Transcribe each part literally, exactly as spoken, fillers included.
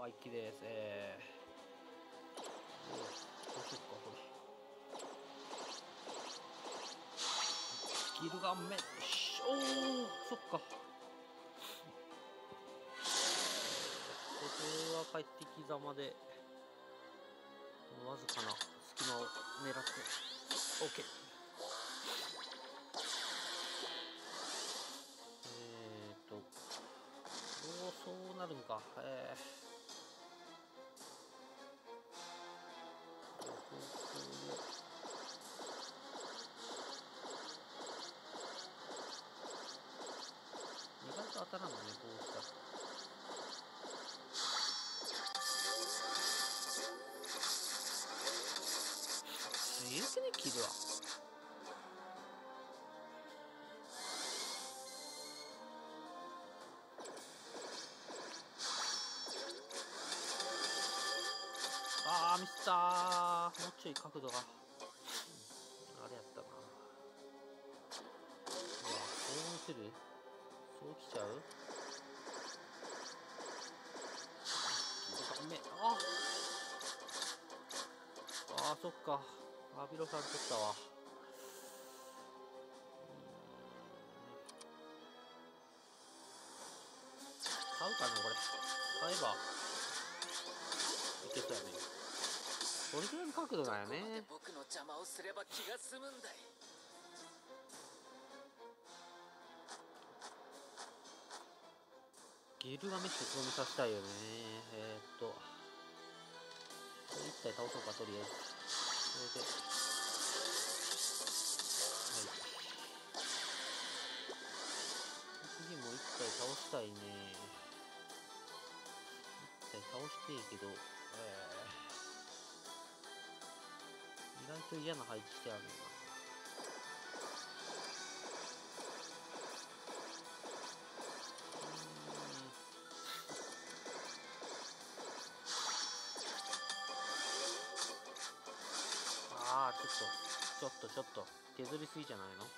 あ、一気です。えー、どうしよっか、これ。ギルガンメッシュ、おー、そっか。これは帰ってきざまで、わずかな隙間を狙って、OK。えーと、おー、そうなるんか。えー意外と当たらんのね、こうしたら。強くね、キルは。あー、ミスったー。もうちょい角度が。あれやったな。うわ、そうする？そうきちゃう？めああー、そっか。アビロさん取ったわ。買うかな、これ。買えばいけそうやね。これぐらいの角度なんやね。 僕の邪魔をすれば気が済むんだい。 ギルガメッシュ強めさせたいよね。えー、っと一体倒そうか、とりあえず。それで、はい。次も一体倒したいね。一体倒していいけど、えー、意外と嫌な配置してあるな。ああ、ちょっと、ちょっと、ちょっと、削りすぎじゃないの？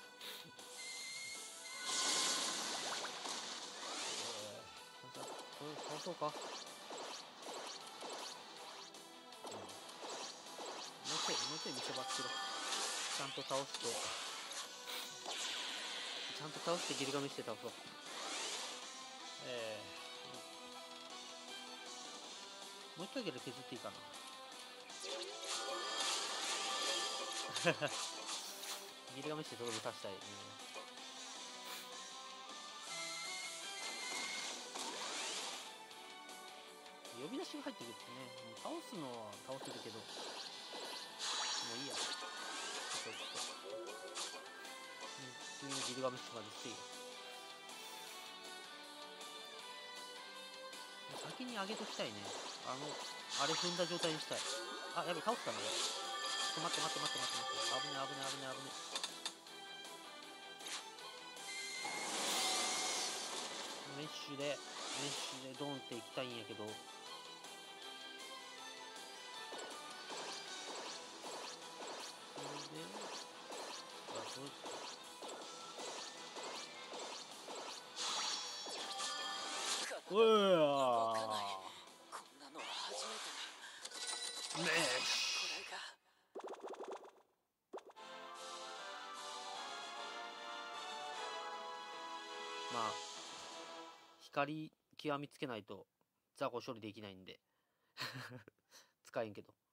じゃあ、これ倒そうか。うん。もうちょい、もうちょい見せ場作ろう。ちゃんと倒して、ちゃんと倒してギルガメして倒そう。えー、もう一回ぐらい削っていいかな。ギルガメしてところに刺したいね。呼び出しが入ってくるってね、もう倒すのは倒せるけど、もういいや。ちょっと、ちょっと、次のギルガメッシュまでしていいよ。先に上げときたいね。あの、あれ踏んだ状態にしたい。あ、やべ、倒ったな、これ。ちょっと待って待って待って待って待って。危ね危ね危ね危ね。メッシュで、メッシュでドンっていきたいんやけど。それで、あ、そう。うわー、 こんなのは初めてだ。 メッシュ。 これがまあ、光極みつけないと雑魚処理できないんで使えんけど。